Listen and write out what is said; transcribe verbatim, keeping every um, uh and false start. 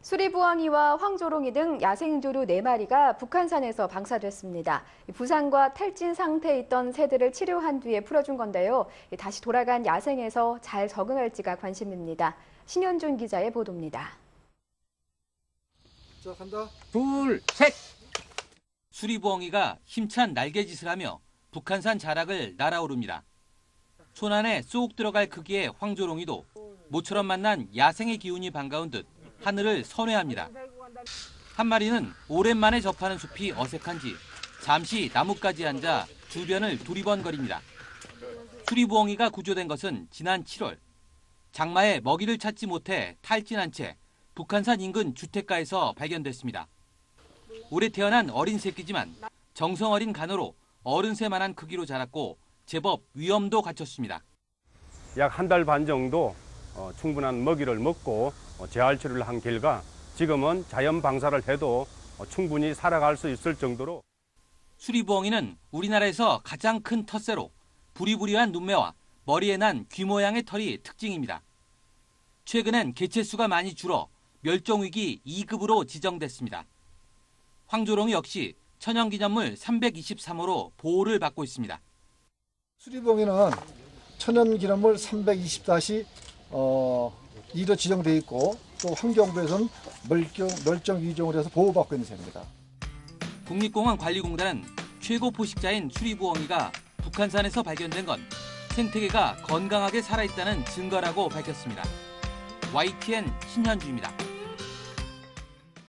수리부엉이와 황조롱이 등 야생조류 네 마리가 북한산에서 방사됐습니다. 부상과 탈진 상태에 있던 새들을 치료한 뒤에 풀어준 건데요. 다시 돌아간 야생에서 잘 적응할지가 관심입니다. 신현준 기자의 보도입니다. 자, 간다. 둘, 셋! 수리부엉이가 힘찬 날개짓을 하며 북한산 자락을 날아오릅니다. 손 안에 쏙 들어갈 크기의 황조롱이도 모처럼 만난 야생의 기운이 반가운 듯 하늘을 선회합니다. 한 마리는 오랜만에 접하는 숲이 어색한지 잠시 나뭇가지에 앉아 주변을 두리번거립니다. 수리부엉이가 구조된 것은 지난 칠월. 장마에 먹이를 찾지 못해 탈진한 채 북한산 인근 주택가에서 발견됐습니다. 올해 태어난 어린 새끼지만 정성어린 간호로 어른새만한 크기로 자랐고 제법 위험도 갖췄습니다. 약 한 달 반 정도 어, 충분한 먹이를 먹고 어, 재활 치료를 한 결과 지금은 자연 방사를 해도 어, 충분히 살아갈 수 있을 정도로. 수리부엉이는 우리나라에서 가장 큰 텃새로 부리부리한 눈매와 머리에 난 귀 모양의 털이 특징입니다. 최근엔 개체수가 많이 줄어 멸종위기 이 급으로 지정됐습니다. 황조롱이 역시 천연기념물 삼백이십삼 호로 보호를 받고 있습니다. 수리부엉이는 천연기념물 삼백이십사 시 어, 이로 지정되어 있고 또 환경부에서는 멸종, 멸종위기종으로 해서 보호받고 있는 새입니다. 국립공원관리공단은 최고 포식자인 수리부엉이가 북한산에서 발견된 건 생태계가 건강하게 살아있다는 증거라고 밝혔습니다. 와이티엔 신현주입니다.